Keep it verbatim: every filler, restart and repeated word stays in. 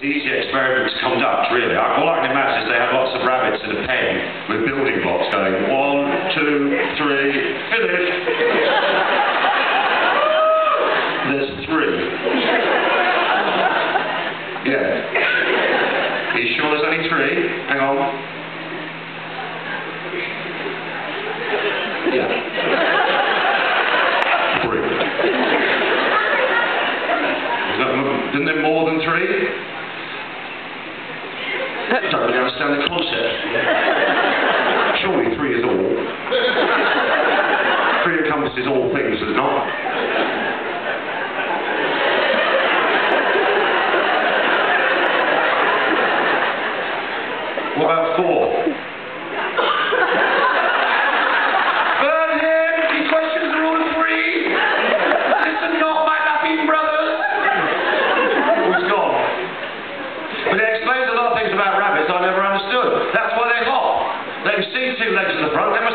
Easy experiment to conduct, really. All I can imagine is they have lots of rabbits in a pen with building blocks going one, two, three, finish. There's three. Yeah. Are you sure there's only three? Hang on. Yeah. Three. Is that, isn't there more than three? I don't really understand the concept. Surely three is all. Three encompasses all things, does it not? What about four? Burn him! He questions the rule of three! Listen not, my laughing brothers! Oh, he's gone. But it explains a lot of things about rabbits I never understood. That's why they hop. They see two legs in the front, they